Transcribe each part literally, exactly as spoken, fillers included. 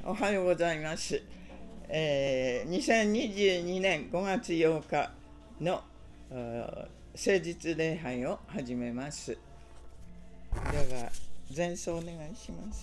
おはようございます。えー、にせんにじゅうにねんごがつようかの誠実礼拝を始めます。では、前奏お願いします。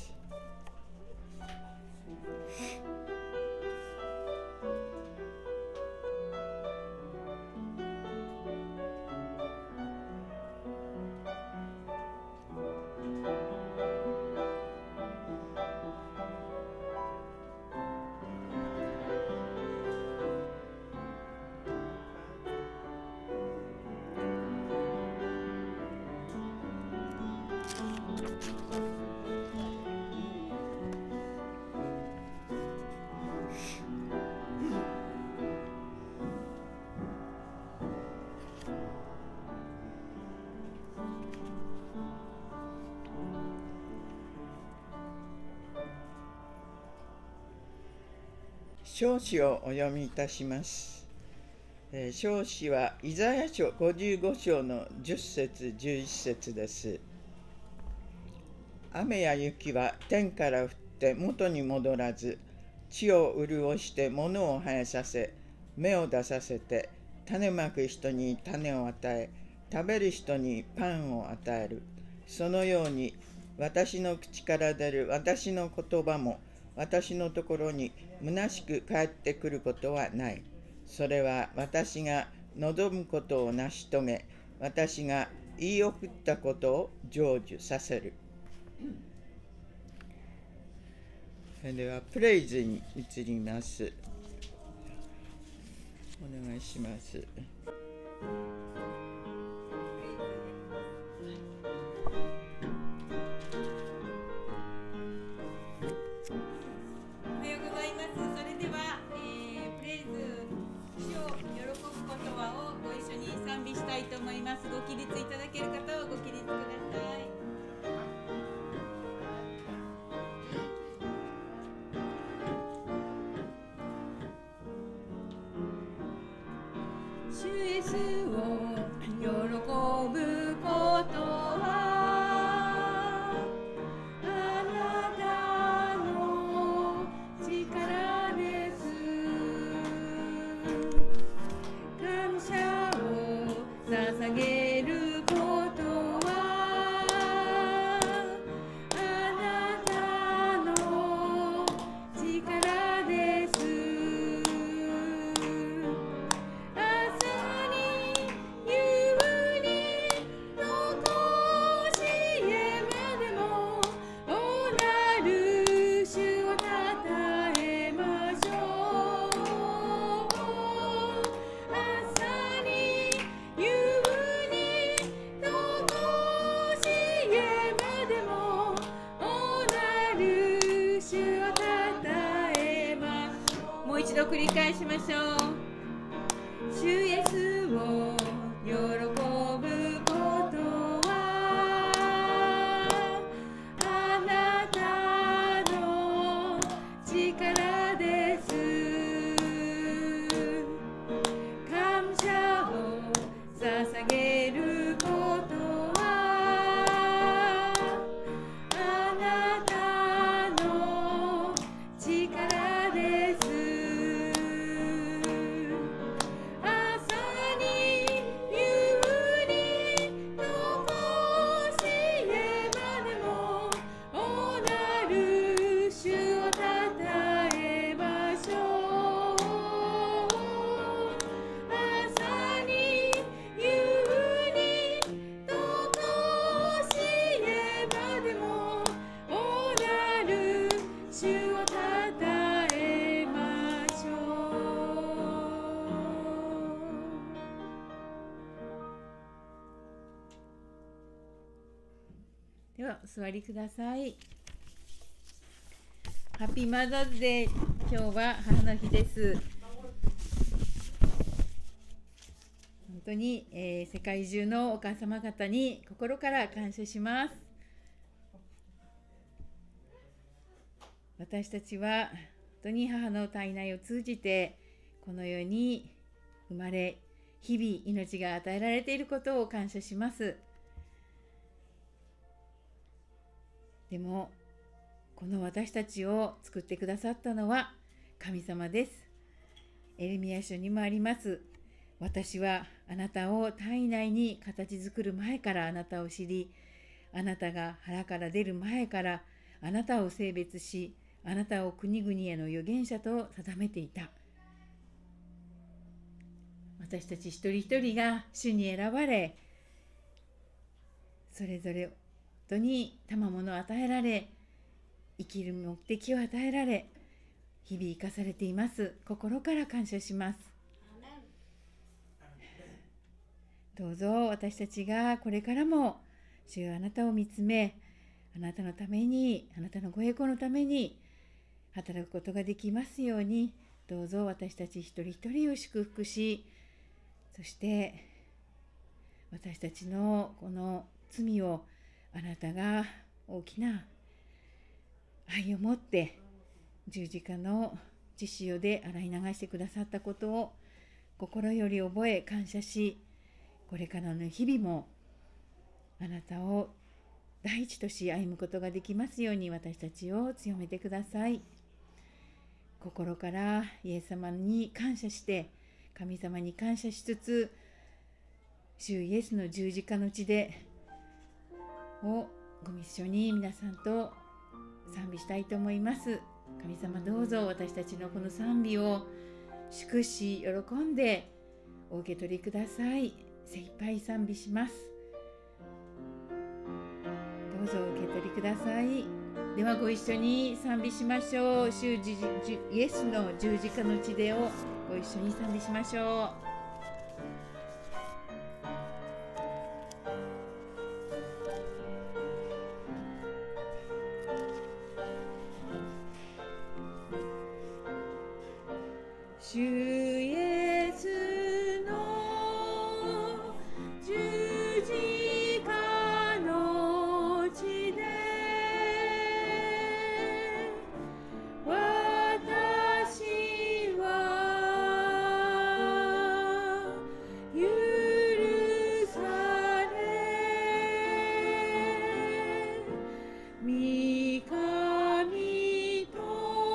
証詞をお読みいたします。えー、証詞はイザヤ書ごじゅうごしょうのじゅっせつじゅういっせつです。雨や雪は天から降って元に戻らず、地を潤して物を生えさせ、芽を出させて、種まく人に種を与え、食べる人にパンを与える。そのように私の口から出る私の言葉も私のところに虚しく帰ってくることはない。それは私が望むことを成し遂げ、私が言い送ったことを成就させる。では、プレイズに移ります。お願いします。 ご起立いただける方はご起立ください。主イエスを喜ぶことはあなたの力です。感謝を捧げることはあなたの力です。朝に夕にとこしえまでもおなる主をたたえましょう。朝に夕にとこしえまでもおなる主をたたえましょう。もう一度繰り返しましょう。主イエスを喜ぶことはあなたの力です。感謝を捧げることはあなたの力です。朝に夕にとこしえまでもおなる主をたたえましょう。朝に夕にとこしえまでもおなる主をたたえましょう。ではお座りください。ハッピーマザーズデー。今日は母の日です。本当に、えー、世界中のお母様方に心から感謝します。私たちは本当に母の体内を通じてこの世に生まれ、日々命が与えられていることを感謝します。でもこの私たちを作ってくださったのは神様です。エレミヤ書にもあります。私はあなたを体内に形作る前からあなたを知り、あなたが腹から出る前からあなたを性別し、あなたを国々への預言者と定めていた。私たち一人一人が主に選ばれ、それぞれ人に賜物を与えられ、生きる目的を与えられ、日々生かされています。心から感謝します。どうぞ私たちがこれからも主よあなたを見つめ、あなたのために、あなたのご栄光のために働くことができますように、どうぞ私たち一人一人を祝福し、そして私たちのこの罪をあなたが大きな愛を持って十字架の血潮で洗い流してくださったことを心より覚え感謝し、これからの日々もあなたを第一とし歩むことができますように私たちを強めてください。心からイエス様に感謝して、神様に感謝しつつ、主イエスの十字架の血でをご一緒に皆さんと賛美したいと思います。神様どうぞ私たちのこの賛美を祝し喜んでお受け取りください。精一杯賛美します。どうぞお受け取りください。ではご一緒に賛美しましょう。主イエスの十字架の血でをご一緒に賛美しましょう。主イエスの十字架の血で私は許され、御神と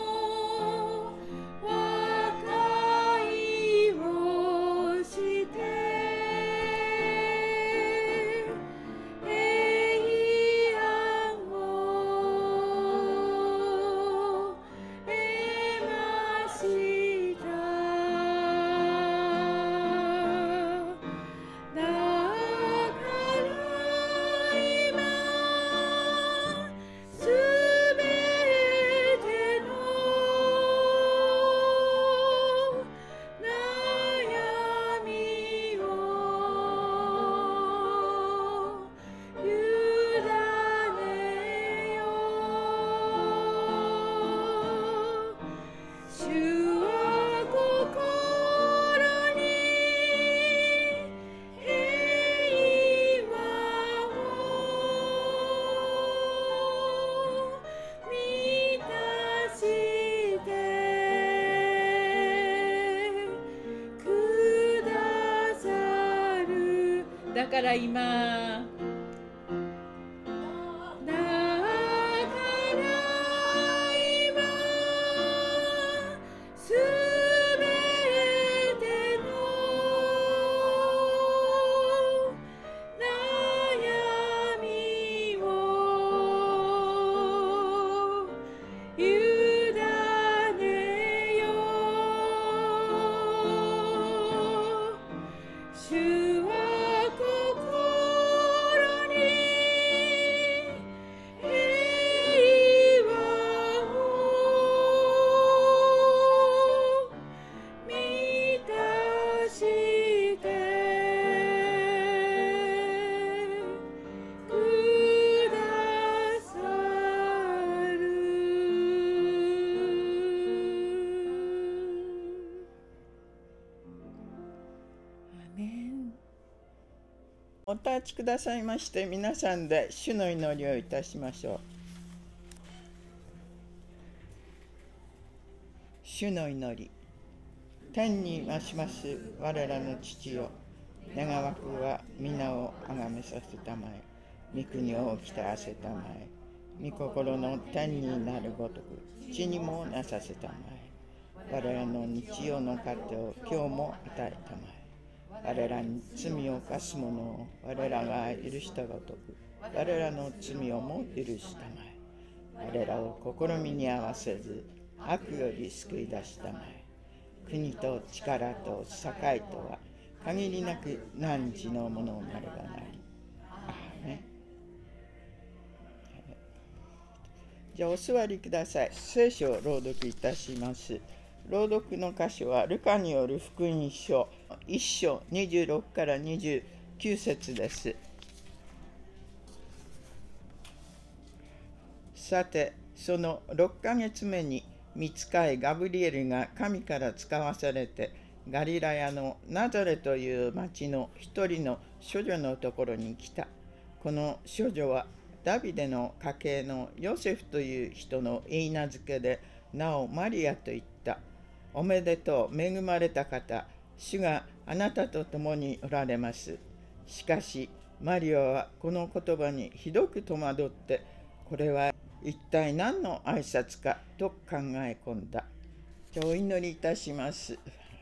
和解をして平安を得ました。だから今すべての悩みを委ねよう。主は心に平和を満たしてくださる。だから今だから今すべての悩みを委ねよう。主は心に平和を満たしてくださる。アーメン。 お立ちくださいまして、皆さんで主の祈りをいたしましょう。主の祈り。天に増します我らの父よ、願わくは皆をあがめさせたまえ、御国をきたらせたまえ、 御心の天になるごとく地にもなさせたまえ。我らの日曜の糧を今日も与えたまえ。我らに罪を犯す者を我らが許したごとく我らの罪をも許したまえ。我らを試みに合わせず悪より救い出したまえ。国と力と栄とは限りなく汝のものなればなり。アーメン。じゃあお座りください。聖書を朗読いたします。朗読の箇所はルカによる福音書いっ章にじゅうろくからにじゅうきゅう節です。さて、そのろっかげつめに御使いガブリエルが神から使わされて、ガリラヤのナザレという町の一人の処女のところに来た。この処女はダビデの家系のヨセフという人の言い名付けで、なおマリアと言った。おめでとう、恵まれた方、主があなたと共におられます。しかし、マリアはこの言葉にひどく戸惑って、これは一体何の挨拶かと考え込んだ。じゃあお祈りいたします。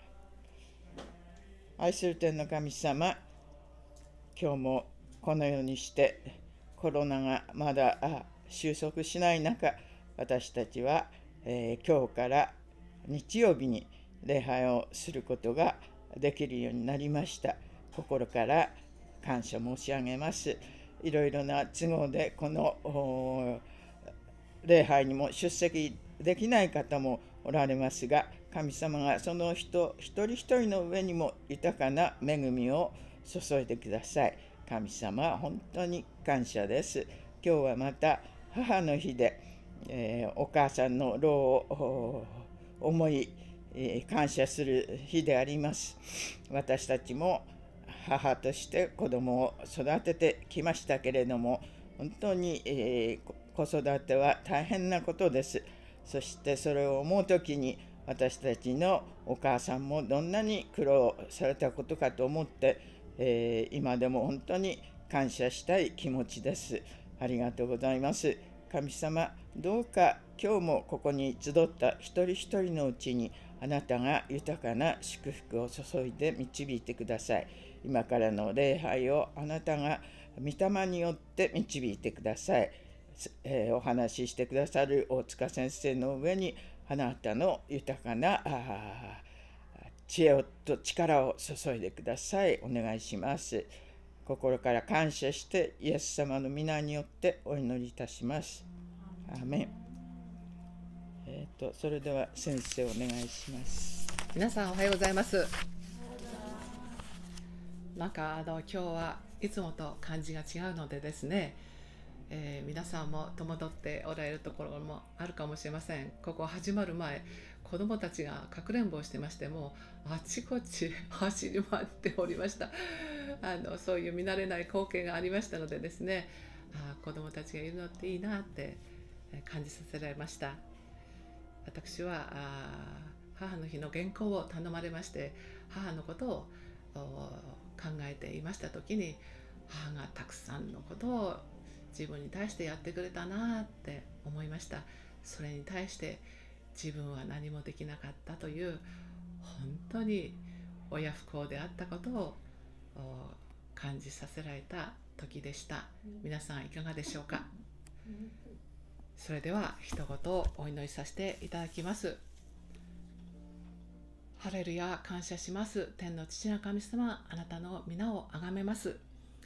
愛する天の神様、今日もこのようにしてコロナがまだ収束しない中、私たちは、えー、今日から日曜日に礼拝をすることができるようになりました。心から感謝申し上げます。いろいろな都合でこの礼拝にも出席できない方もおられますが、神様がその人一人一人の上にも豊かな恵みを注いでください。神様、本当に感謝です。今日はまた母の日で、えー、お母さんの労を思い、えー、感謝する日であります。私たちも母として子供を育ててきましたけれども、本当に、えー、子育ては大変なことです。そしてそれを思うときに、私たちのお母さんもどんなに苦労されたことかと思って、えー、今でも本当に感謝したい気持ちです。ありがとうございます。神様、どうか今日もここに集った一人一人のうちに、あなたが豊かな祝福を注いで導いてください。今からの礼拝をあなたが御霊によって導いてください。えー、お話ししてくださる大塚先生の上に、あなたの豊かな知恵と力を注いでください。お願いします。心から感謝してイエス様の皆によってお祈りいたします。アーメン。えーと、それでは先生お願いします。 皆さんおはようございます。なんかあの今日はいつもと感じが違うのでですね、えー、皆さんも戸惑っておられるところもあるかもしれません。ここ始まる前、子どもたちがかくれんぼをしてまして、もうあちこち走り回っておりました。あのそういう見慣れない光景がありましたのでですね、あ子どもたちがいるのっていいなって感じさせられました。私はあ母の日の原稿を頼まれまして、母のことを考えていました時に、母がたくさんのことを自分に対してやってくれたなって思いました。それに対して自分は何もできなかったという本当に親不孝であったことを感じさせられた時でした。皆さんいかがでしょうか。それでは一言お祈りさせていただきます。ハレルヤ、感謝します。天の父な神様、あなたの皆をあがめます。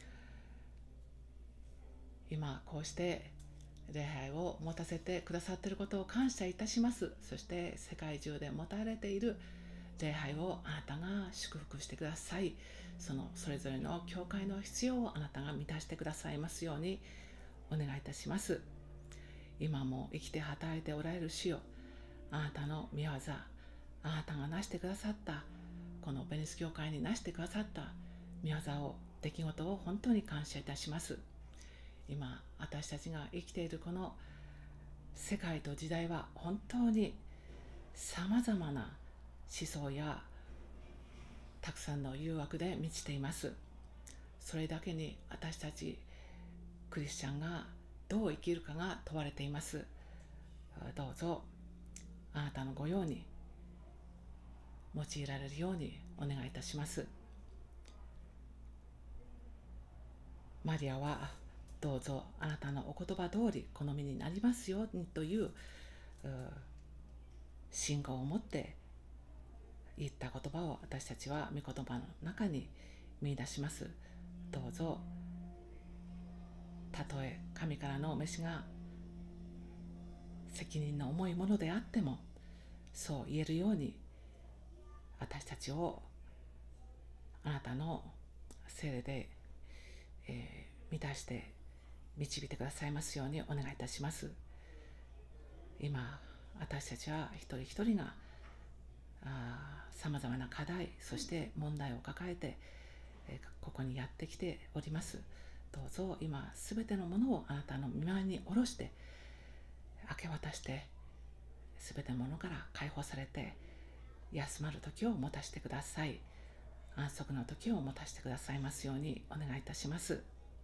今こうして礼拝を持たせてくださっていることを感謝いたします。そして世界中で持たれている礼拝をあなたが祝福してください。そのそれぞれの教会の必要をあなたが満たしてくださいますようにお願いいたします。今も生きて働いておられる主よ、あなたの御業、あなたがなしてくださったこのベニス教会になしてくださった御業を、出来事を本当に感謝いたします。今私たちが生きているこの世界と時代は本当にさまざまな思想やたくさんの誘惑で満ちています。それだけに私たちクリスチャンがどう生きるかが問われています。どうぞあなたのご用に用いられるようにお願いいたします。マリアはどうぞあなたのお言葉通り好みになりますようにという信号を持って言った言葉を私たちは御言葉の中に見出します。どうぞたとえ神からの召しが責任の重いものであってもそう言えるように私たちをあなたの聖霊で、えー、満たして導いてくださいますようにお願いいたします。今私たちは一人一人がさまざまな課題そして問題を抱えて、えー、ここにやってきております。どうぞ今すべてのものをあなたの御前に下ろして明け渡してすべてのものから解放されて休まる時を持たせてください。安息の時を持たせてくださいますようにお願いいたします。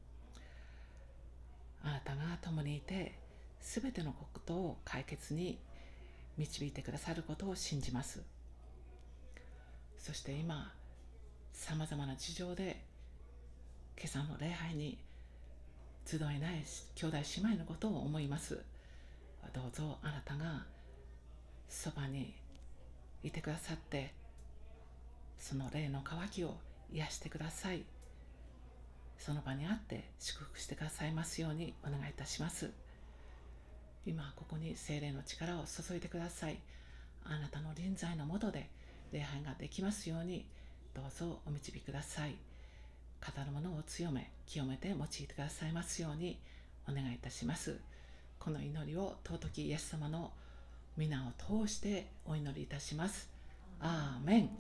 あなたが共にいてすべてのことを解決に導いてくださることを信じます。そして今さまざまな事情で今朝の礼拝に集えない兄弟姉妹のことを思います。どうぞあなたがそばにいてくださってその霊の渇きを癒してください。その場にあって祝福してくださいますようにお願いいたします。今ここに聖霊の力を注いでください。あなたの臨在の下で礼拝ができますようにどうぞお導きください。語る者を強め清めて用いてくださいますようにお願いいたします。この祈りを尊きイエス様の皆を通してお祈りいたします。アーメン。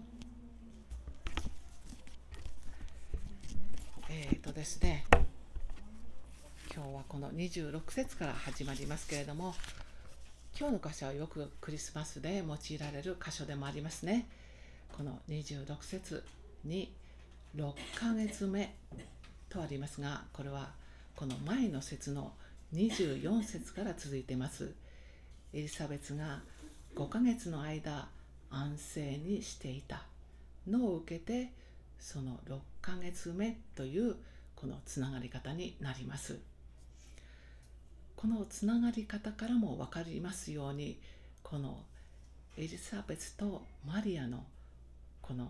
えーとですね今日はこのにじゅうろく節から始まりますけれども、今日の箇所はよくクリスマスで用いられる箇所でもありますね。このにじゅうろく節にろっかげつめとありますが、これはこの前の節のにじゅうよん節から続いています。エリザベスがごかげつの間安静にしていたのを受けて、そのろっかげつめというこのつながり方になります。このつながり方からも分かりますように、このエリザベスとマリアのこの、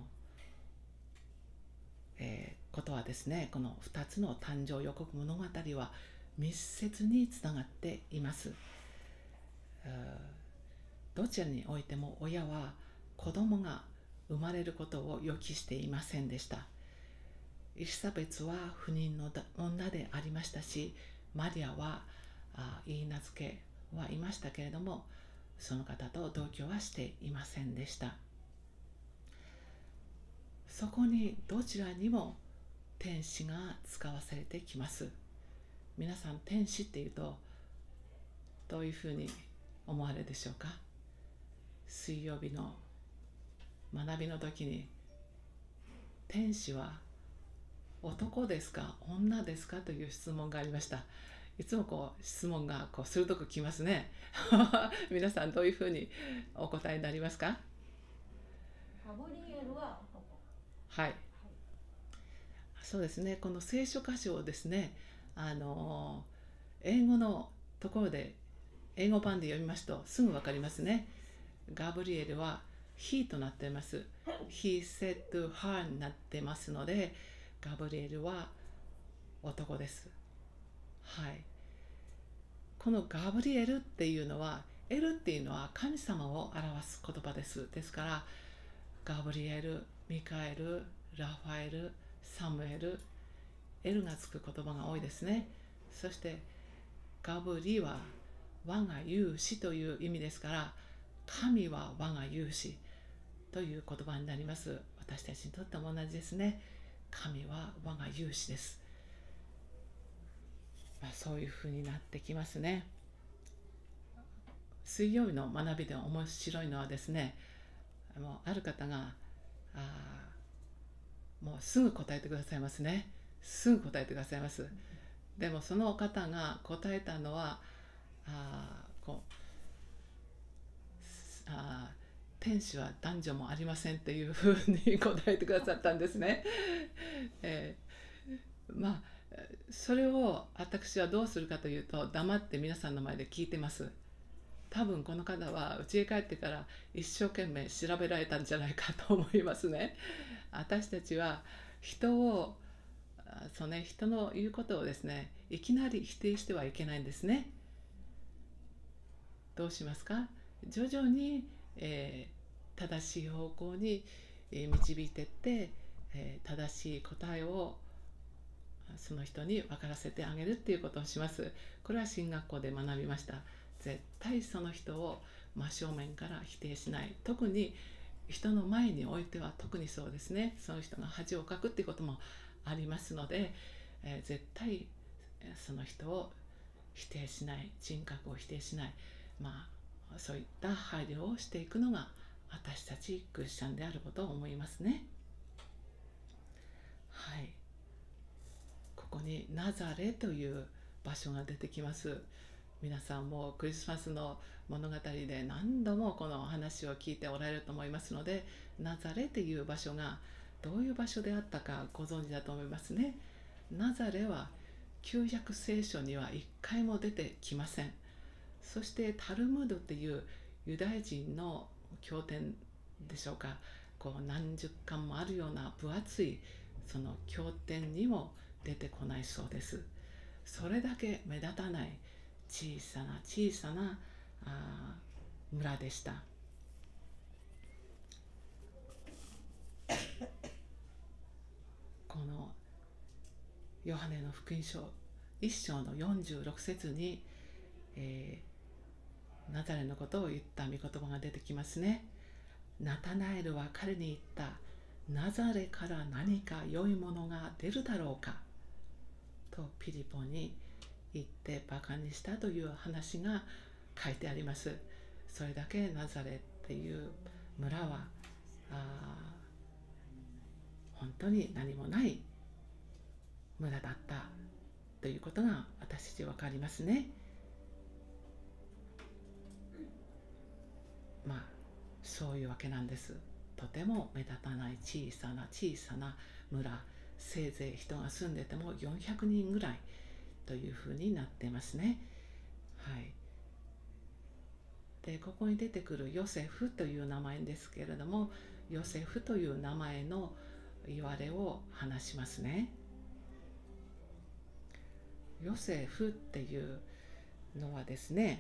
えー、ことはですね、このふたつの誕生予告物語は密接につながっています。どちらにおいても親は子供が生まれることを予期していませんでした。エリザベスは不妊の女でありましたし、マリアは言い名付けはいましたけれども、その方と同居はしていませんでした。そこにどちらにも天使が使わされてきます。皆さん、天使っていうとどういうふうに思われるでしょうか。水曜日の学びの時に、天使は男ですか女ですかという質問がありました。いつもこう質問がこう鋭くきますね。皆さんどういうふうにお答えになりますか。 ガブリエルは男。 はい、そうですね。この聖書箇所をですね、あの英語のところで英語版で読みますとすぐ分かりますね。ガブリエルは He となっています。He said to her になってますので、ガブリエルは男です。はい。このガブリエルっていうのは、エルっていうのは神様を表す言葉です。ですから、ガブリエル、ミカエル、ラファエル、サムエル、エルがつく言葉が多いですね。そして、ガブリは我が勇士という意味ですから、神は我が勇士という言葉になります。私たちにとっても同じですね。神は我が勇士です。まあ、そういうふうになってきますね。水曜日の学びで面白いのはですね、もうある方があもうすぐ答えてくださいますね。すぐ答えてくださいます。 でもその方が答えたのは、あこうあ天使は男女もありませんっていうふうに答えてくださったんですね。えー、まあそれを私はどうするかというと、黙って皆さんの前で聞いてます。多分この方は家へ帰ってから一生懸命調べられたんじゃないかと思いますね。私たちは人をその、ね、人の言うことをですね、いきなり否定してはいけないんですね。どうしますか？徐々に、えー、正しい方向に導いていって、えー、正しい答えをその人に分からせてあげるっていうことをします。これは進学校で学びました。絶対その人を真正面から否定しない。特に人の前においては特にそうですね。その人が恥をかくっていうこともありますので、えー、絶対その人を否定しない、人格を否定しない、まあそういった配慮をしていくのが私たちクリスチャンであることを思いますね。はい。ここにナザレという場所が出てきます。皆さんもクリスマスの物語で何度もこの話を聞いておられると思いますので、ナザレという場所がどういう場所であったかご存知だと思いますね。ナザレは旧約聖書には一回も出てきません。そしてタルムードっていうユダヤ人の経典でしょうか、こう何十巻もあるような分厚いその経典にも出てこないそうです。それだけ目立たない小さな小さなあ村でした。このヨハネの福音書いっ章のよんじゅうろく節に、えー、ナザレのことを言った御言葉が出てきますね。ナタナエルは彼に言った。ナザレから何か良いものが出るだろうかとピリポに言ってバカにしたという話が書いてあります。それだけナザレっていう村はあ本当に何もない村だったということが私たち分かりますね。まあそういうわけなんです。とても目立たない小さな小さな村、せいぜい人が住んでてもよんひゃくにんぐらいというふうになってますね。はい。で、ここに出てくるヨセフという名前ですけれども、ヨセフという名前の言われを話しますね。ヨセフっていうのはですね、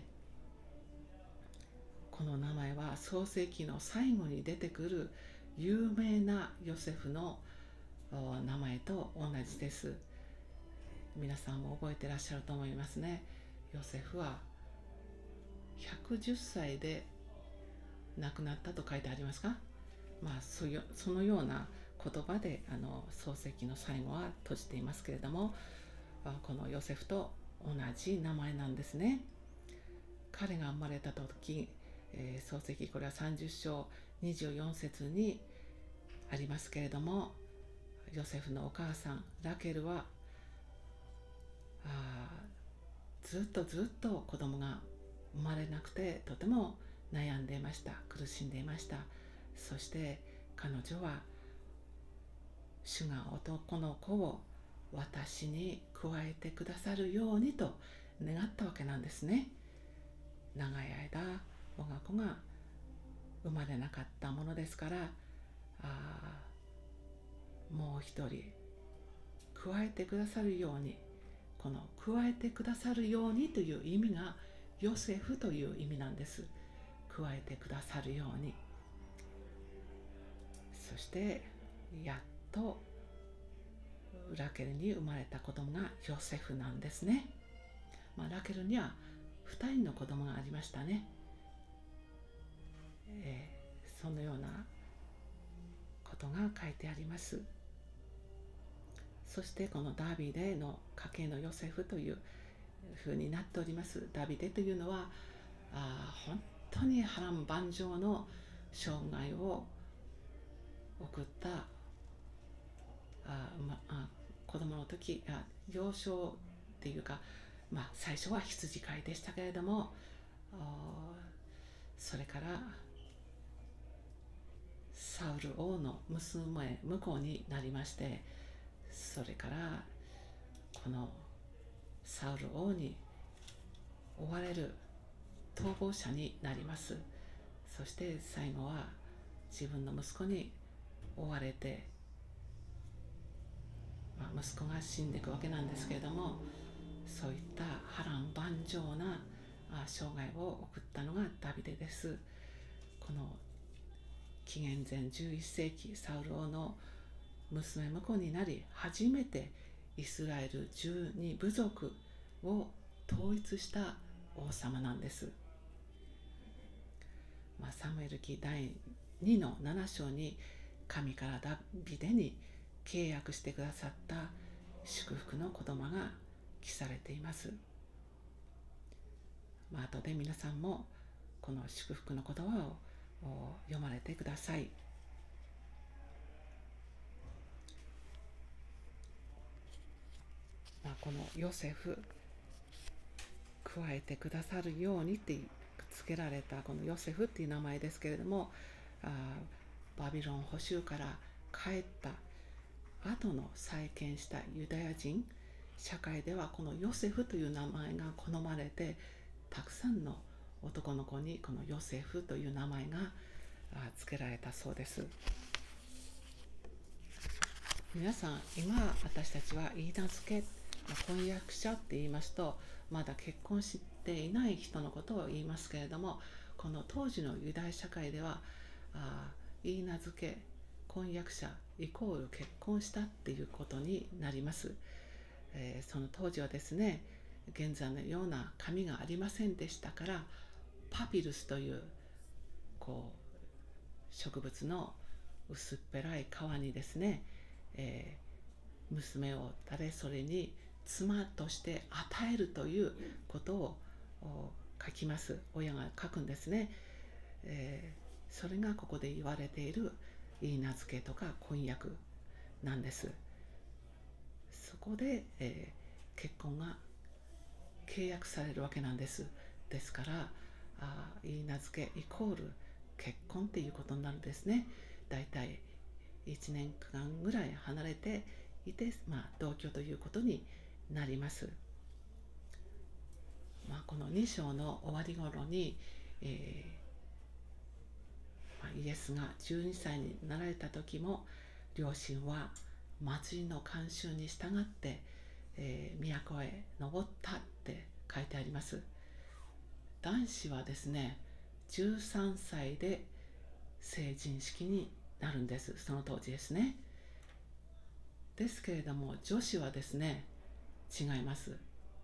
この名前は創世記の最後に出てくる有名なヨセフの名前と同じです。皆さんも覚えてらっしゃると思いますね。ヨセフはひゃくじゅっさいで亡くなったと書いてありますか？まあそのような言葉であの創世記の最後は閉じていますけれども、このヨセフと同じ名前なんですね。彼が生まれた時、えー、創世記これはさんじゅっ章にじゅうよん節にありますけれども、ヨセフのお母さんラケルはあずっとずっと子供が生まれなくてとても悩んでいました。苦しんでいました。そして彼女は主が男の子を私に加えてくださるようにと願ったわけなんですね。長い間我が子が生まれなかったものですから、あもう一人加えてくださるように、この加えてくださるようにという意味がヨセフという意味なんです。加えてくださるように。そしてやっとラケルに生まれた子供がヨセフなんですね。まあ、ラケルにはふたりの子供がありましたね。えー、そのようなことが書いてあります。そしてこのダビデの家系のヨセフというふうになっております。ダビデというのはあ本当に波乱万丈の生涯を送ったあ、ま、あ子供の時あ幼少っていうか、まあ最初は羊飼いでしたけれども、それからサウル王の娘婿になりまして、それからこのサウル王に追われる逃亡者になります。そして最後は自分の息子に追われて、まあ、息子が死んでいくわけなんですけれども、そういった波乱万丈な生涯を送ったのがダビデです。この紀元前じゅういっ世紀、サウル王の娘婿になり、初めてイスラエルじゅうに部族を統一した王様なんです。まあ、サムエル記だいにのなな章に神からダビデに契約してくださった祝福の言葉が記されています。まあ後で皆さんもこの祝福の言葉を読まれてください。まあ、このヨセフ、加えてくださるようにって付けられたこのヨセフっていう名前ですけれども、あバビロン捕囚から帰った後の再建したユダヤ人社会では、このヨセフという名前が好まれて、たくさんの男の子にこのヨセフという名前が付けられたそうです。皆さん、今私たちは言い名付け、婚約者って言いますと、まだ結婚していない人のことを言いますけれども、この当時のユダヤ社会ではあ言い名付け、婚約者イコール結婚したっていうことになります。えー、その当時はですね、現在のような紙がありませんでしたから、パピルスというこう植物の薄っぺらい皮にですね、えー、娘を誰それに妻として与えるということを書きます。親が書くんですね。えー、それがここで言われている言い名付けとか婚約なんです。そこで、えー、結婚が契約されるわけなんです。ですからあ言い名付けイコール結婚っていうことになるんですね。だいたいいちねんかんぐらい離れていて、まあ、同居ということになります。まあ、このに章の終わり頃に、えーまあ、イエスがじゅうにさいになられた時も、両親は祭りの慣習に従って、えー、都へ登ったって書いてあります。男子はですね、じゅうさんさいで成人式になるんです。その当時ですね。ですけれども、女子はですね、違います。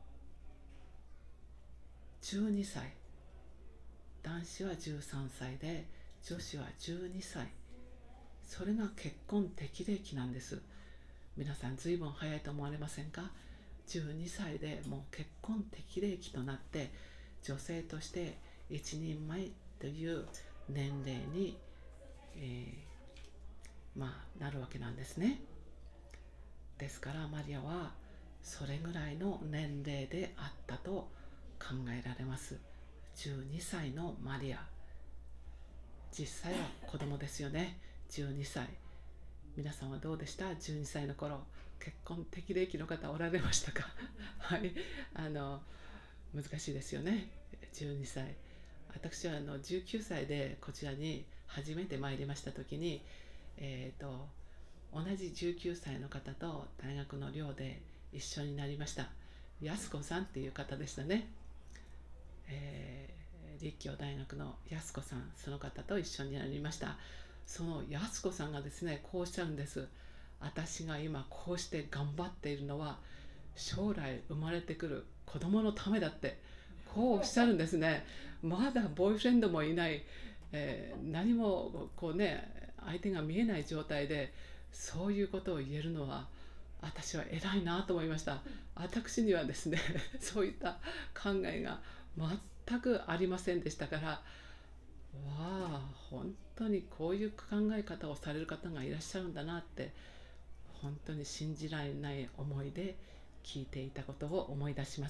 じゅうにさい。男子はじゅうさんさいで、女子はじゅうにさい。それが結婚適齢期なんです。皆さん、ずいぶん早いと思われませんか？じゅうにさいでもう結婚適齢期となって、女性として一人前という年齢に、えー、まあなるわけなんですね。ですからマリアはそれぐらいの年齢であったと考えられます。じゅうにさいのマリア、実際は子供ですよね。じゅうにさい。皆さんはどうでした？じゅうにさいの頃、結婚適齢期の方おられましたか？はい、あの難しいですよね。じゅうにさい。私はあのじゅうきゅうさいでこちらに初めて参りました時に、えーと、同じじゅうきゅうさいの方と大学の寮で一緒になりました。安子さんっていう方でしたね。えー、立教大学の安子さん、その方と一緒になりました。その安子さんがですね、こうおっしゃるんです。私が今こうして頑張っているのは将来生まれてくる子供のためだってこうおっしゃるんですね。まだボーイフレンドもいない、えー、何もこうね、相手が見えない状態でそういうことを言えるのは私は偉いなと思いました。私にはですねそういった考えが全くありませんでしたから、わあ本当にこういう考え方をされる方がいらっしゃるんだなって、本当に信じられない思いで聞いていたことを思い出します。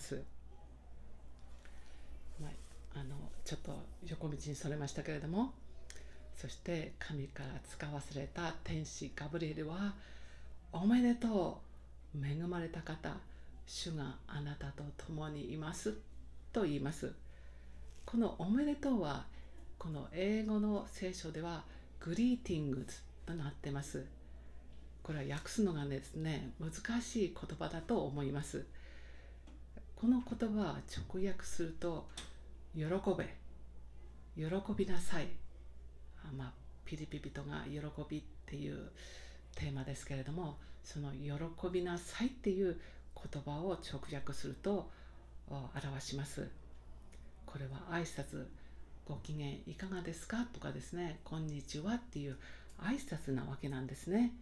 まあ、あのちょっと横道にそれましたけれども、そして神から使わされた天使ガブリエルは、おめでとう、恵まれた方、主があなたと共にいますと言います。このおめでとうは、この英語の聖書ではグリーティングズとなっています。これは訳すのがですね、難しい言葉だと思います。この言葉は直訳すると、喜べ、喜びなさい。まあ、ピリピ人が喜びっていうテーマですけれども、その喜びなさいっていう言葉を直訳すると表します。これは挨拶、ご機嫌いかがですかとかですね、こんにちはっていう挨拶なわけなんですね。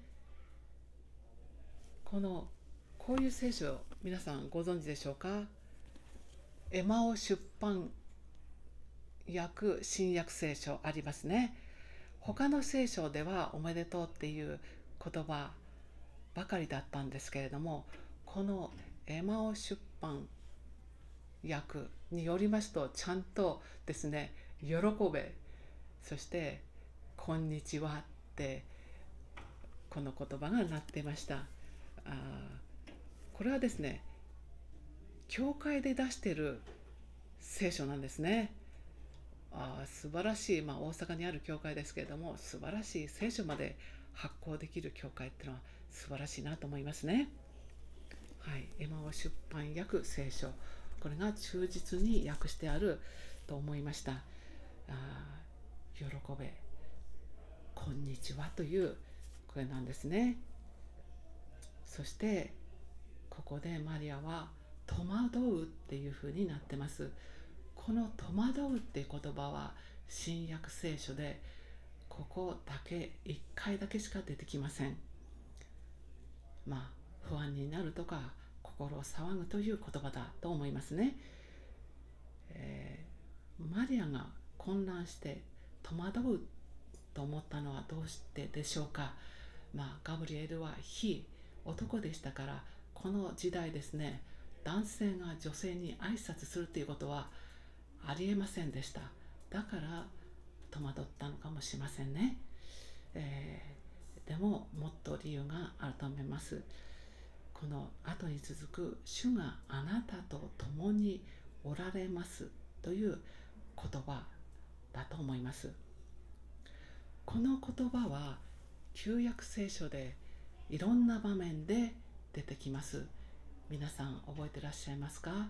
このこういう聖書、皆さんご存知でしょうか？エマオ出版訳新約聖書ありますね。他の聖書ではおめでとうっていう言葉ばかりだったんですけれども、このエマオ出版訳によりますと、ちゃんとですね、喜べ、そしてこんにちはってこの言葉がなっていました。あこれはですね、教会で出している聖書なんですね。あ素晴らしい、まあ、大阪にある教会ですけれども、素晴らしい聖書まで発行できる教会っていうのは素晴らしいなと思いますね。はい、エマオ出版訳聖書、これが忠実に訳してあると思いました。あ喜べ、こんにちはというこれなんですね。そしてここでマリアは戸惑うっていうふうになってます。この戸惑うっていう言葉は新約聖書でここだけいっかいだけしか出てきません。まあ不安になるとか心を騒ぐという言葉だと思いますね。えー、マリアが混乱して戸惑うと思ったのはどうしてでしょうか。まあガブリエルは非男でしたから、この時代ですね、男性が女性に挨拶するということはありえませんでした。だから戸惑ったのかもしれませんね。えー、でももっと理由があると思います。この後に続く主があなたと共におられますという言葉だと思います。この言葉は旧約聖書でいろんな場面で出てきます。皆さん覚えてらっしゃいますか？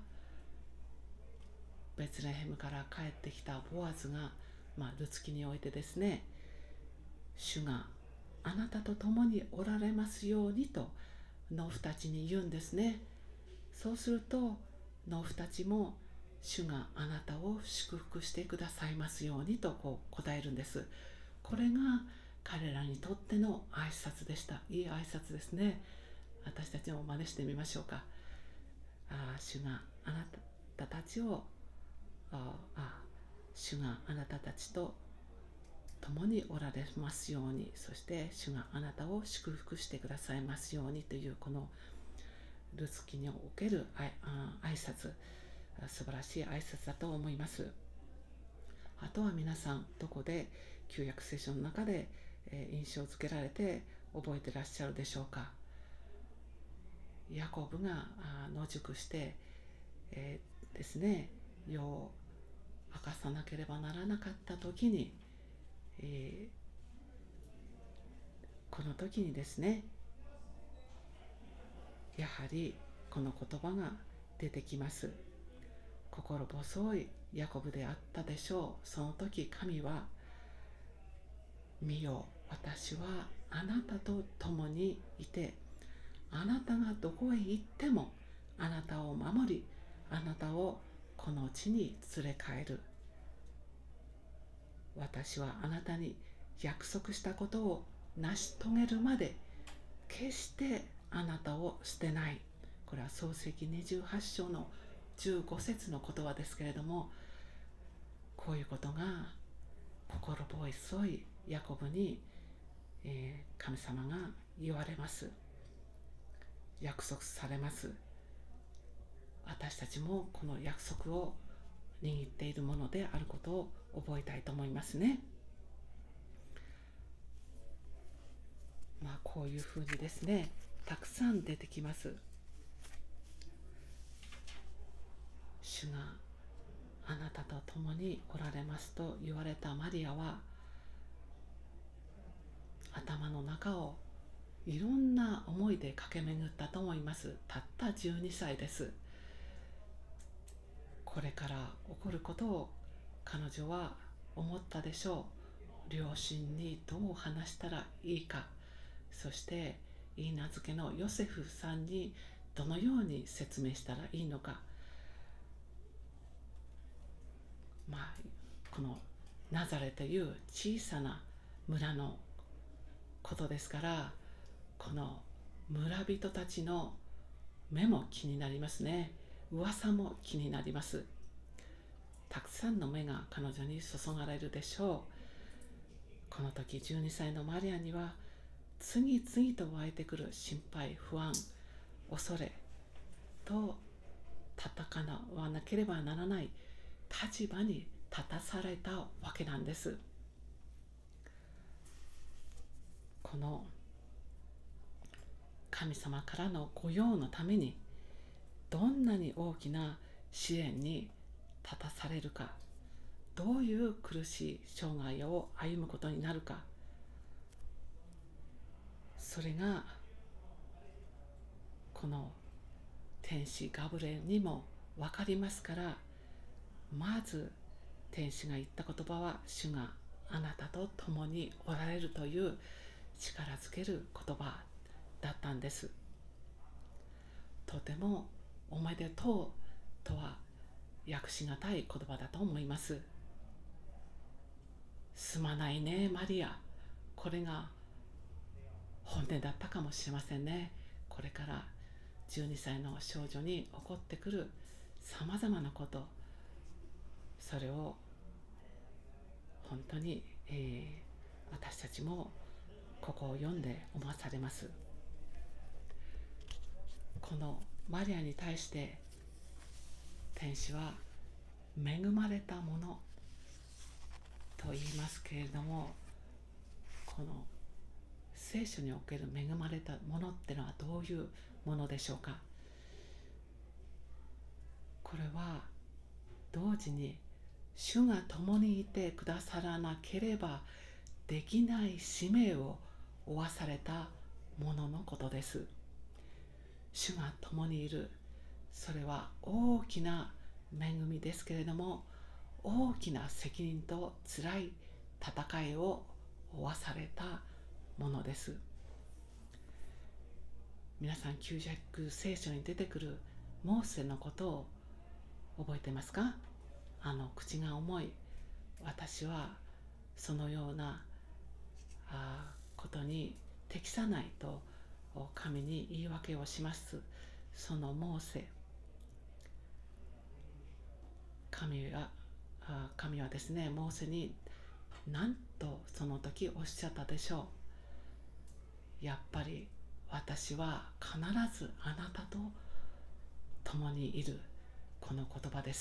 ベツレヘムから帰ってきたボアズが、まあ、ルツキにおいてですね、主があなたと共におられますようにと農夫たちに言うんですね。そうすると農夫たちも主があなたを祝福してくださいますようにとこう答えるんです。これが彼らにとっての挨拶でした。いい挨拶ですね。私たちも真似してみましょうか。あ主があなたたちをああ主があなたたちと共におられますように、そして主があなたを祝福してくださいますようにという、このルツキにおける挨拶、素晴らしい挨拶だと思います。あとは皆さんどこで旧約聖書の中で印象付けられて覚えてらっしゃるでしょうか。ヤコブが野宿して、えー、ですね、夜を明かさなければならなかった時に、えー、この時にですね、やはりこの言葉が出てきます。心細いヤコブであったでしょう。その時神は、見よ、私はあなたと共にいて、あなたがどこへ行ってもあなたを守り、あなたをこの地に連れ帰る。私はあなたに約束したことを成し遂げるまで決してあなたを捨てない。これは創世記にじゅうはち章のじゅうご節の言葉ですけれども、こういうことが心細いヤコブに、えー、神様が言われます。約束されます。 私たちもこの約束を握っているものであることを覚えたいと思いますね。まあこういうふうにですね、たくさん出てきます。主があなたと共におられますと言われたマリアは、頭の中をいろんな思いで駆け巡ったと思います。たったじゅうにさいです。これから起こることを彼女は思ったでしょう。両親にどう話したらいいか、そして許嫁のヨセフさんにどのように説明したらいいのか。まあこのナザレという小さな村のことですから、この村人たちの目も気になりますね。噂も気になります。たくさんの目が彼女に注がれるでしょう。この時じゅうにさいのマリアには次々と湧いてくる心配、不安、恐れと戦わなければならない立場に立たされたわけなんです。この神様からの御用のためにどんなに大きな試練に立たされるか、どういう苦しい生涯を歩むことになるか、それがこの天使ガブレエルにも分かりますから、まず天使が言った言葉は、主があなたと共におられるという力づける言葉だったんです。とてもおめでとうとは訳しがたい言葉だと思います。すまないねマリア、これが本音だったかもしれませんね。これからじゅうにさいの少女に起こってくるさまざまなこと、それを本当に、えー、私たちもここを読んで思わされます。このマリアに対して天使は恵まれたものと言いますけれども、この聖書における恵まれたものってのはどういうものでしょうか。これは同時に主が共にいてくださらなければできない使命を負わされたもののことです。主が共にいる、それは大きな恵みですけれども、大きな責任とつらい戦いを負わされたものです。皆さん、旧約聖書に出てくるモーセのことを覚えてますか？あの口が重い、私はそのようなあことに適さないと神に言い訳をします。そのモーセ、神は神はですね、モーセに何とその時おっしゃったでしょう。やっぱり私は必ずあなたと共にいる、この言葉です。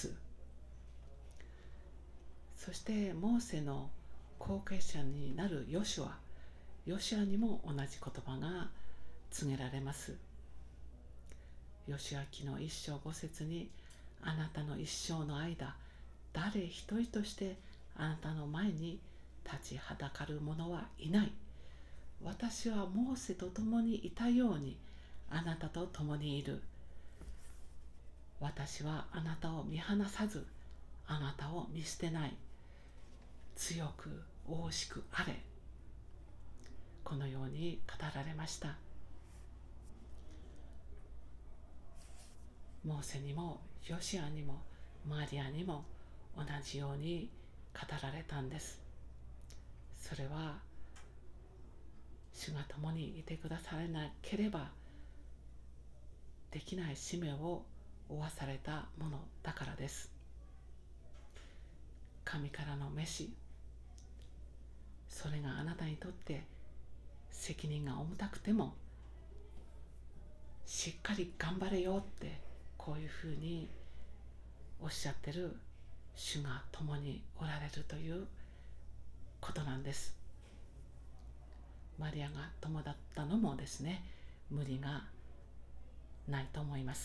そしてモーセの後継者になるヨシュア、ヨシュアにも同じ言葉が告げられます。ヨシュア記の一章五節に、あなたの一生の間、誰一人としてあなたの前に立ちはだかる者はいない。私はモーセと共にいたようにあなたと共にいる。私はあなたを見放さず、あなたを見捨てない。強く大しくあれ。このように語られました。モーセにもヨシアにもマリアにも同じように語られたんです。それは主が共にいてくださらなければできない使命を負わされたものだからです。神からの召し、それがあなたにとって責任が重たくてもしっかり頑張れよってこういうふうにおっしゃってる主が共におられるということなんです。マリアが友だったのもですね、無理がないと思います。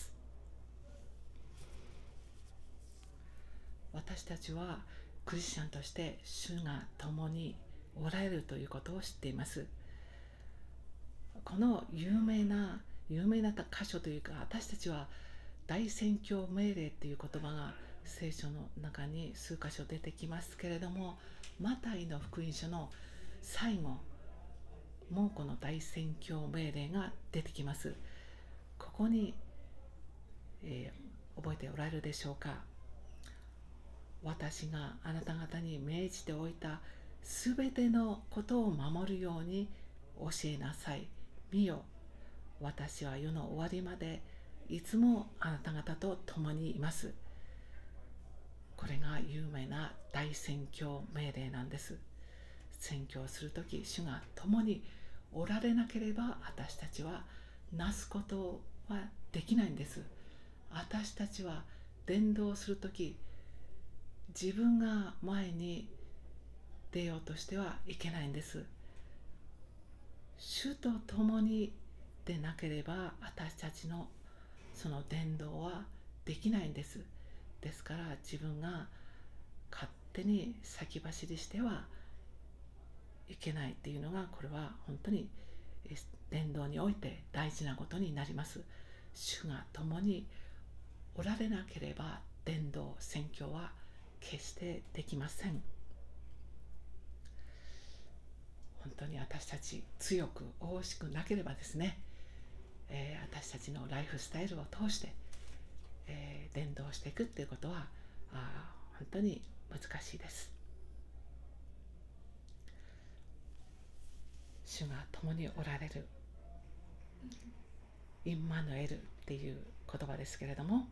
私たちはクリスチャンとして主が共におられるということを知っています。この有名な有名な箇所というか、私たちは大宣教命令という言葉が聖書の中に数箇所出てきますけれども、マタイの福音書の最後もうこの大宣教命令が出てきます。ここに、えー、覚えておられるでしょうか。私があなた方に命じておいたすべてのことを守るように教えなさい。見よ、私は世の終わりまでいつもあなた方と共にいます。これが有名な大宣教命令なんです。宣教するとき、主が共におられなければ私たちはなすことはできないんです。私たちは伝道するとき、自分が前に出ようとしてはいけないんです。主と共にでなければ私たちのその伝道はできないんです。ですから自分が勝手に先走りしてはいけないっていうのが、これは本当に伝道において大事なことになります。主が共におられなければ伝道宣教は決してできません。本当に私たち強く大しくなければですね、えー、私たちのライフスタイルを通して、えー、伝道していくっていうことはあ本当に難しいです。主が共におられるインマヌエルっていう言葉ですけれども、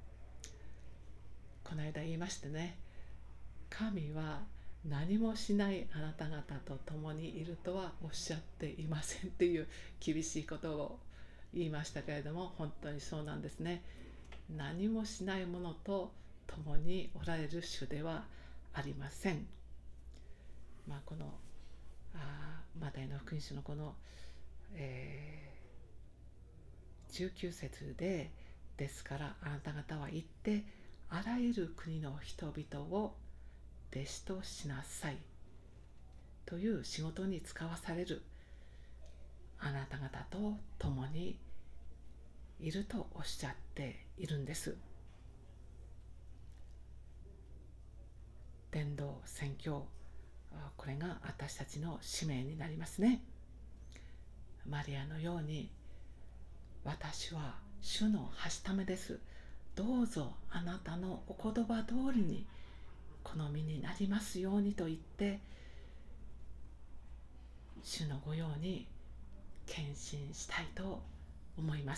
この間言いましてね、神は何もしないあなた方と共にいるとはおっしゃっていませんっていう厳しいことを言いましたけれども、本当にそうなんですね。何もしないものと共におられる主ではありません。まあこのあマタイの福音書のこの、えー、じゅうきゅう節で、ですからあなた方は行ってあらゆる国の人々を弟子としなさいという仕事に使わされるあなた方と共にいるとおっしゃっているんです。伝道宣教、これが私たちの使命になりますね。マリアのように、私は主のはしためです。どうぞあなたのお言葉通りに好みになりますようにと言って、主の御用に献身したいと思います。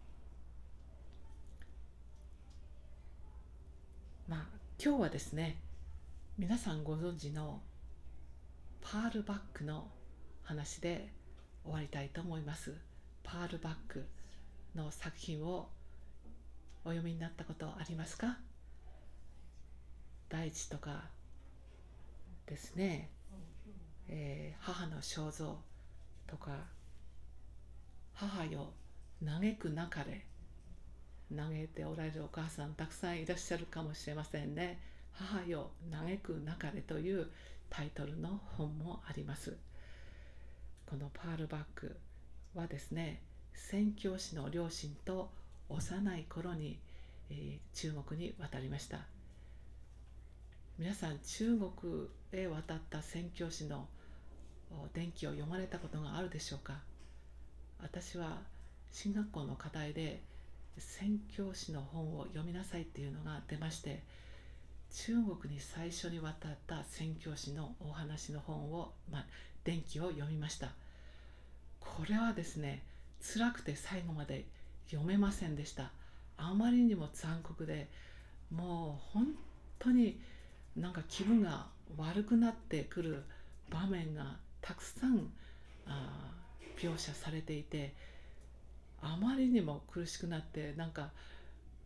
まあ今日はですね、皆さんご存知のパール・バックの話で終わりたいと思います。パール・バックの作品をお読みになったことありますか？大地とかですね、えー、母の肖像とか、母よ嘆くなかれ、嘆いておられるお母さんたくさんいらっしゃるかもしれませんね。母よ嘆くなかれというタイトルの本もあります。このパール・バックはですね、宣教師の両親と幼い頃に、えー、中国に渡りました。皆さん中国へ渡った宣教師の伝記を読まれたことがあるでしょうか？私は進学校の課題で宣教師の本を読みなさいっていうのが出まして、中国に最初に渡った宣教師のお話の本を、まあ、伝記を読みました。これはですね、辛くて最後まで読めませんでした。あまりにも残酷で、もう本当になんか気分が悪くなってくる場面がたくさんあ描写されていて、あまりにも苦しくなって、なんか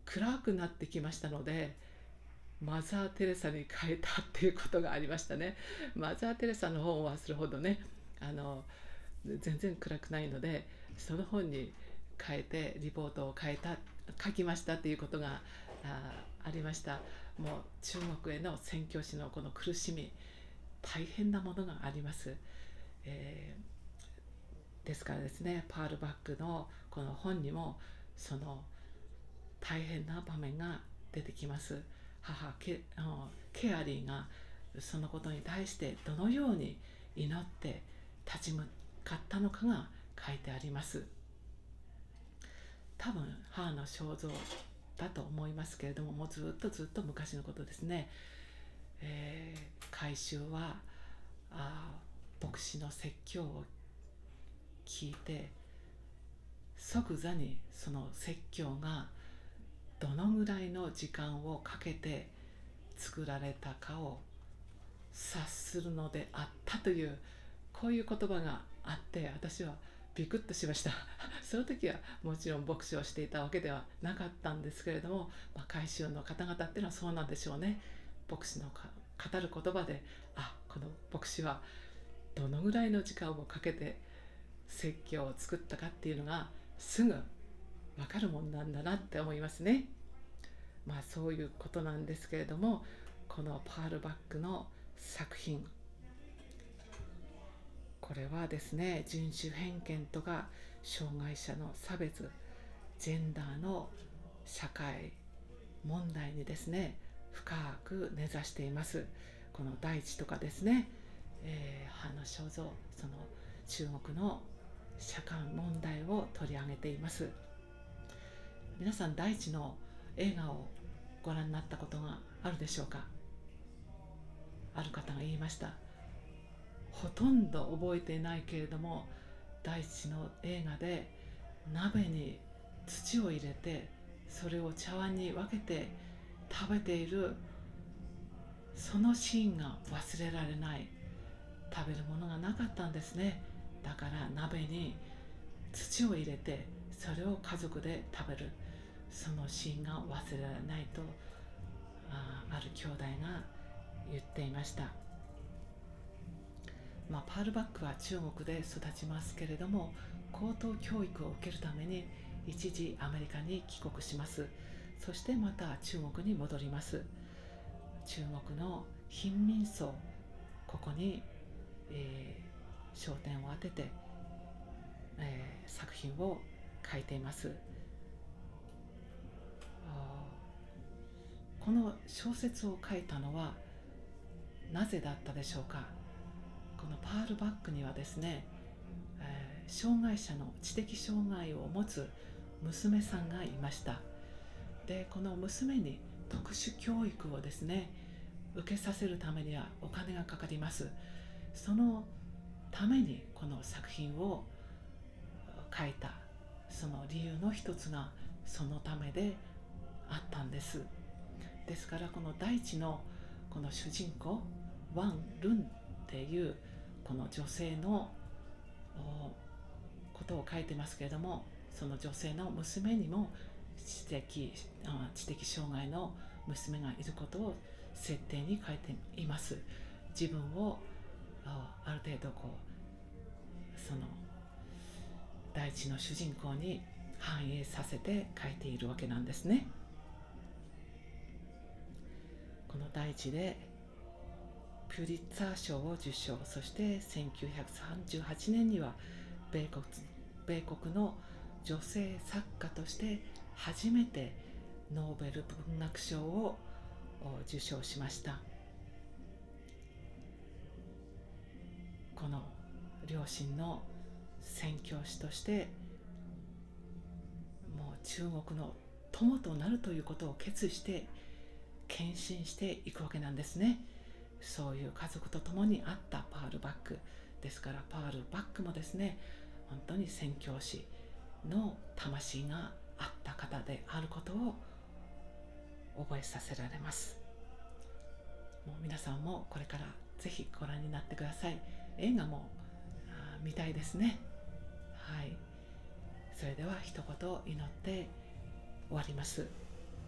暗くなってきましたので、マザー・テレサに変えたっていうことがありましたね。マザー・テレサの本はするほどね、あの全然暗くないので、その本に変えてリポートを変えた書きましたっていうことが あ, ありました。もう中国への宣教師のこの苦しみ、大変なものがあります。えー、ですからですね、パール・バックのこの本にもその大変な場面が出てきます。母 ケ, ケアリーがそのことに対してどのように祈って立ち向かったのかが書いてあります。多分母の肖像だと思いますけれども、もうずっとずっと昔のことですね。えー、改宗はあ牧師の説教を聞いて、即座にその説教がどのぐらいの時間をかけて作られたかを察するのであったという、こういう言葉があって、私はビクッとしました。その時はもちろん牧師をしていたわけではなかったんですけれども、まあ、改宗の方々っていうのはそうなんでしょうね。牧師の語る言葉で、あ、この牧師はどのぐらいの時間をかけて説教を作ったかっていうのがすぐ分かるもんなんだなって思いますね。まあそういうことなんですけれども、このパール・バックの作品、これはですね、人種偏見とか障害者の差別、ジェンダーの社会問題にですね、深く根ざしています。この大地とかですね、えー、母の肖像、その中国の社会問題を取り上げています。皆さん、大地の映画をご覧になったことがあるでしょうか。ある方が言いました。ほとんど覚えていないけれども、大地の映画で鍋に土を入れて、それを茶碗に分けて食べているそのシーンが忘れられない。食べるものがなかったんですね。だから鍋に土を入れて、それを家族で食べる、そのシーンが忘れられないと あ, ある兄弟が言っていました。まあ、パール・バックは中国で育ちますけれども、高等教育を受けるために一時アメリカに帰国します。そしてまた中国に戻ります。中国の貧民層、ここに、えー、焦点を当てて、えー、作品を書いています。この小説を書いたのはなぜだったでしょうか。このパール・バックにはですね、えー、障害者の知的障害を持つ娘さんがいました。で、この娘に特殊教育をですね、受けさせるためにはお金がかかります。そのためにこの作品を書いた、その理由の一つがそのためであったんです。ですから、この大地のこの主人公ワン・ルンっていうこの女性のことを書いてますけれども、その女性の娘にも知的、知的障害の娘がいることを設定に書いています。自分をある程度こうその大地の主人公に反映させて書いているわけなんですね。この大地でピュリッツァー賞を受賞、そしてせんきゅうひゃくさんじゅうはちねんには米国、米国の女性作家として初めてノーベル文学賞を受賞しました。この両親の宣教師としてもう中国の友となるということを決意して献身していくわけなんですね。そういう家族と共にあったパール・バックですから、パール・バックもですね、本当に宣教師の魂があった方であることを覚えさせられます。もう皆さんもこれからぜひご覧になってください。映画も見たいですね。はい。それでは一言祈って終わります。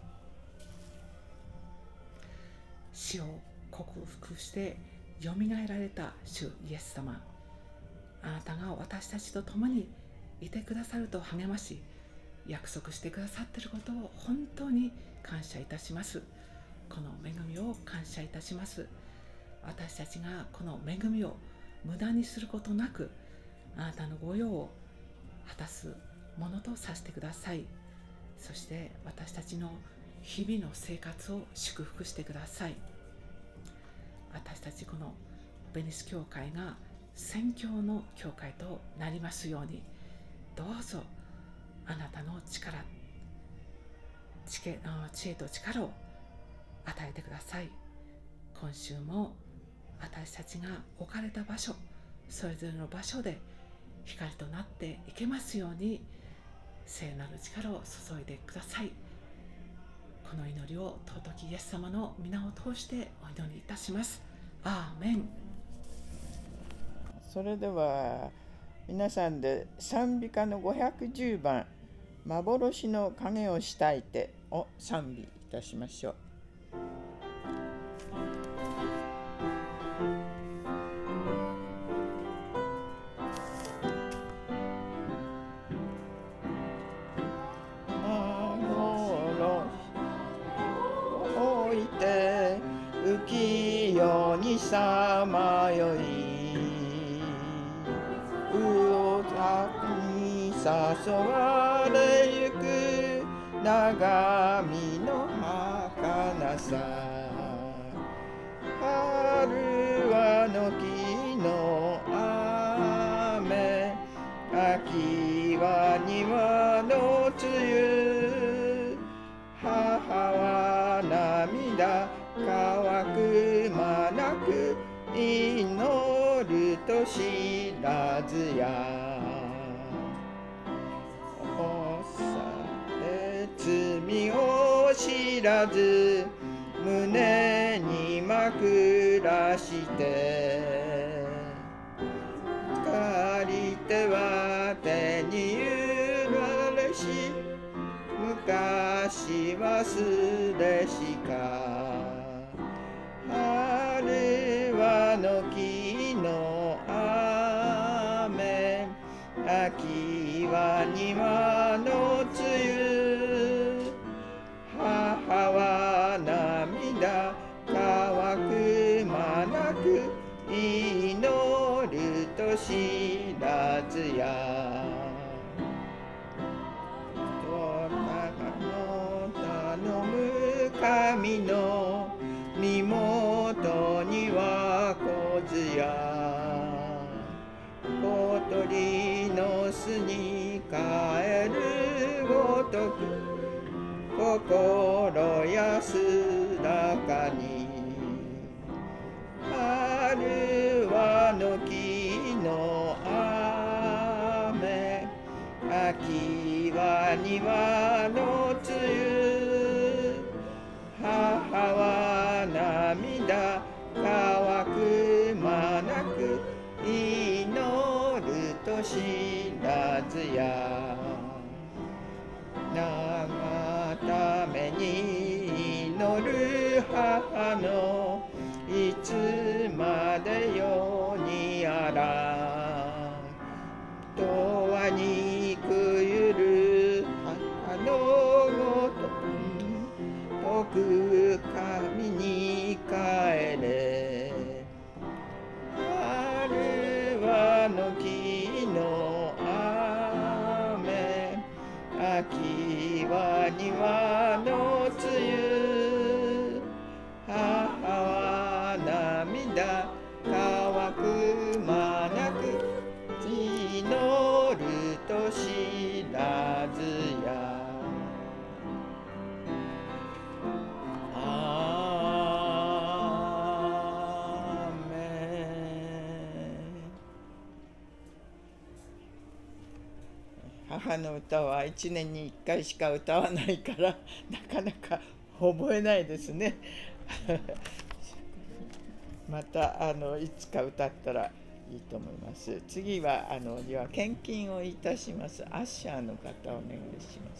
死を克服してよみがえられた主イエス様、あなたが私たちと共にいてくださると励まし、約束してくださっていることを本当に感謝いたします。この恵みを感謝いたします。私たちがこの恵みを無駄にすることなく、あなたの御用を果たすものとさせてください。そして私たちの日々の生活を祝福してください。私たちこのベニス教会が宣教の教会となりますように、どうぞあなたの力、知恵、知恵と力を与えてください。今週も私たちが置かれた場所、それぞれの場所で光となっていけますように、聖なる力を注いでください。この祈りを尊きイエス様の皆を通してお祈りいたします。アーメン。 それでは皆さんで賛美歌のごひゃくじゅうばん「幻の影をしたいて」を賛美いたしましょう。浮世にさまよい魚座に誘われゆく長身の儚さ、春はの木の雨、秋は庭の梅雨、母は涙乾く間なく祈ると知らずや、おさえ罪を知らず胸に枕して借りては手に揺られし昔忘れしか、春はの木の雨、秋は庭の梅雨、母は涙乾く間なく祈ると知らずや、頼む神の身元には小津や小鳥の巣に帰るごとく心安らかに、春はの木の雨、秋は庭の梅雨、母は涙乾く間なく祈ると知らずや、長ために祈る母のいつまでよにやら、永遠にくゆる母のごと遠く神に帰れ、春はの木の雨、秋は庭の梅雨、母は涙乾く間なく祈ると知らずや、母の歌はいちねんにいっかいしか歌わないからなかなか覚えないですねまたあのいつか歌ったらいいと思います。次はあのでは献金をいたします。アッシャーの方お願いします。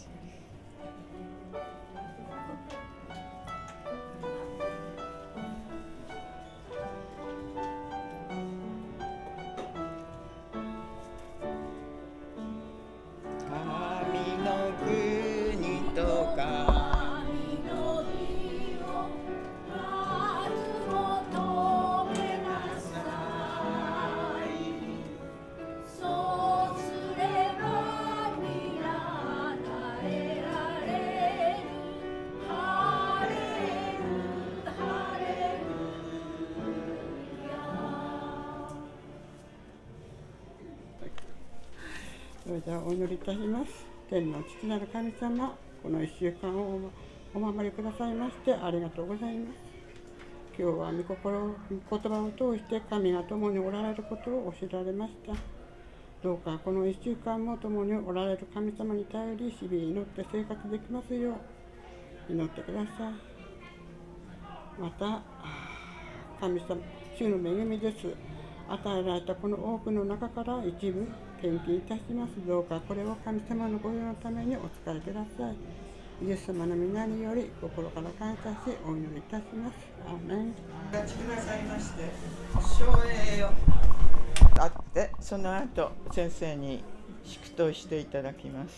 それではお祈りいたします。天の父なる神様、このいっしゅうかんをお守りくださいましてありがとうございます。今日は御心、御言葉を通して神が共におられることを教えられました。どうかこのいっしゅうかんも共におられる神様に頼り、日々祈って生活できますよう祈ってください。また、神様、主の恵みです。与えられたこの多くの中から一部献金いたします。どうかこれを神様の御用のためにお使いください。イエス様の皆により心から感謝しお祈りいたします。アーメン。 お立ちくださいまして、照英をあってその後先生に祝祷していただきます。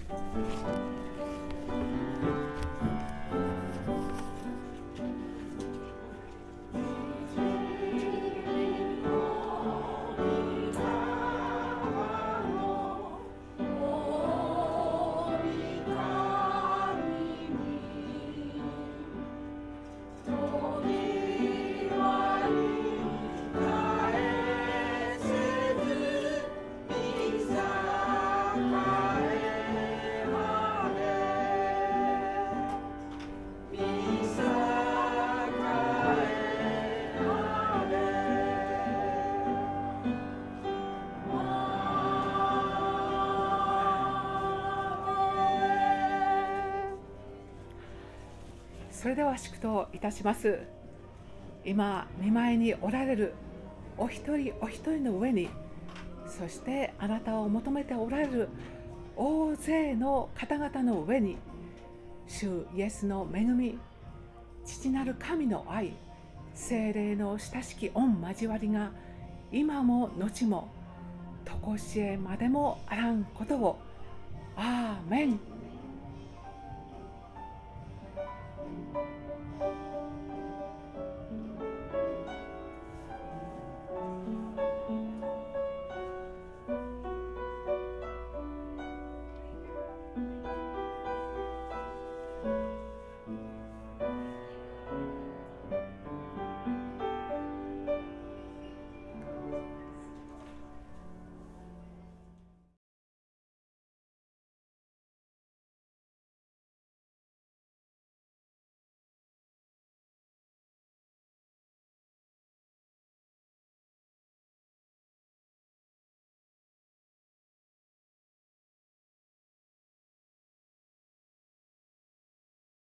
それでは祝祷いたします。今御前におられるお一人お一人の上に、そしてあなたを求めておられる大勢の方々の上に、主イエスの恵み、父なる神の愛、聖霊の親しき御交わりが今も後も常しえまでもあらんことを。アーメン。